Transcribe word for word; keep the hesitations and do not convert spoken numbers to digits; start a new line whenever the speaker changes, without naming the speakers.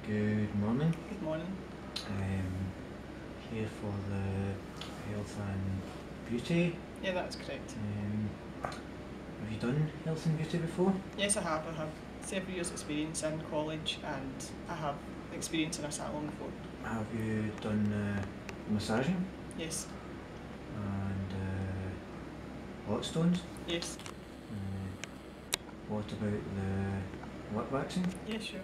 Good morning.
Good morning.
Um, here for the health and beauty.
Yeah, that's correct.
Um, have you done health and beauty before?
Yes, I have. I have several years' experience in college, and I have experience in a salon before.
Have you done uh, massaging
Yes.
and uh, hot stones?
Yes.
Uh, what about the lip waxing?
Yeah, sure.